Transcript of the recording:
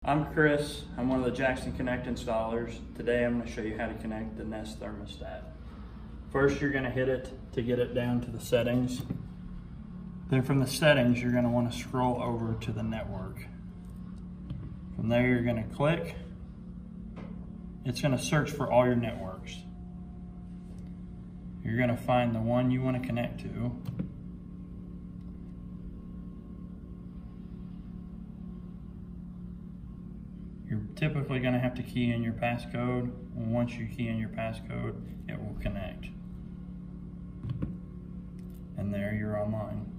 I'm Chris. I'm one of the Jackson Connect installers. Today I'm going to show you how to connect the Nest Thermostat. First, you're going to hit it to get it down to the settings. Then from the settings, you're going to want to scroll over to the network. From there, you're going to click. It's going to search for all your networks. You're going to find the one you want to connect to. You're typically going to have to key in your passcode, and once you key in your passcode, it will connect. And there you're online.